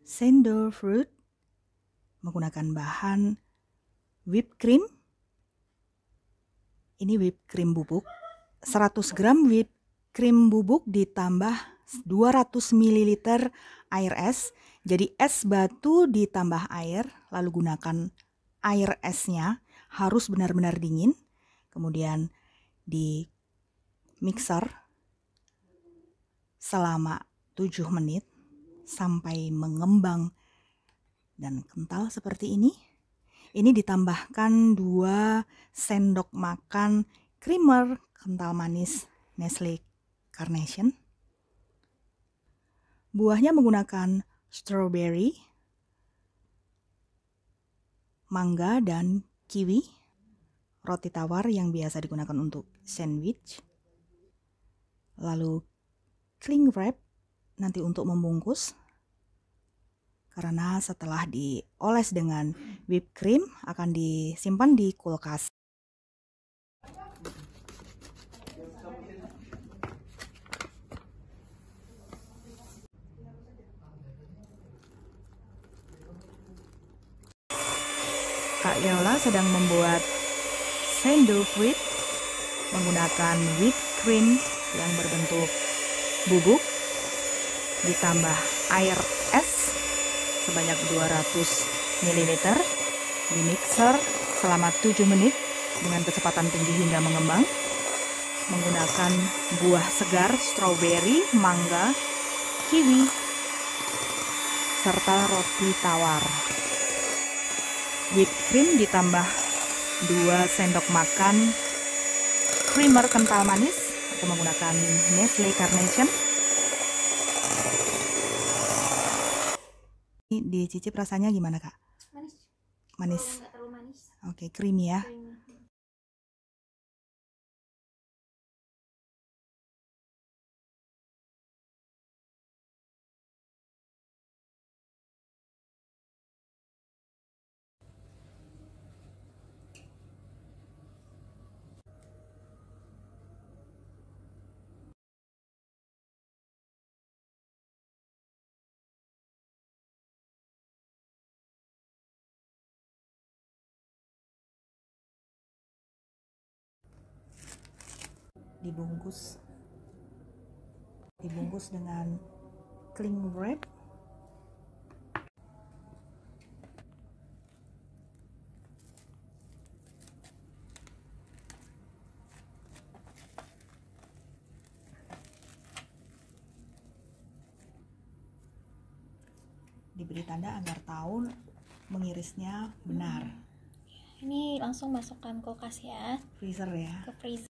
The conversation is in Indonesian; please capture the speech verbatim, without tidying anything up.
Sando fruit menggunakan bahan whipped cream. Ini whipped cream bubuk. seratus gram whipped cream bubuk ditambah dua ratus mililiter air es. Jadi es batu ditambah air, lalu gunakan air esnya harus benar-benar dingin. Kemudian di mixer selama tujuh menit sampai mengembang dan kental seperti ini. Ini ditambahkan dua sendok makan creamer kental manis Nestle Carnation. Buahnya menggunakan strawberry, mangga, dan kiwi. Roti tawar yang biasa digunakan untuk sandwich. Lalu cling wrap nanti untuk membungkus. Karena setelah dioles dengan whipped cream akan disimpan di kulkas. Kak Yola sedang membuat sando fruit menggunakan whipped cream yang berbentuk bubuk ditambah air es sebanyak dua ratus mililiter, di mixer selama tujuh menit dengan kecepatan tinggi hingga mengembang. Menggunakan buah segar strawberry, mangga, kiwi, serta roti tawar. Whipped cream ditambah dua sendok makan creamer kental manis atau menggunakan Nestle Carnation. Ini dicicip rasanya gimana, Kak? Manis. Manis. Oh, nggak terlalu manis. Oke, creamy ya. Creamy. Dibungkus dibungkus dengan cling wrap. Diberi tanda agar tahu mengirisnya benar. Ini langsung masukkan kulkas ya, Freezer ya. ke freezer.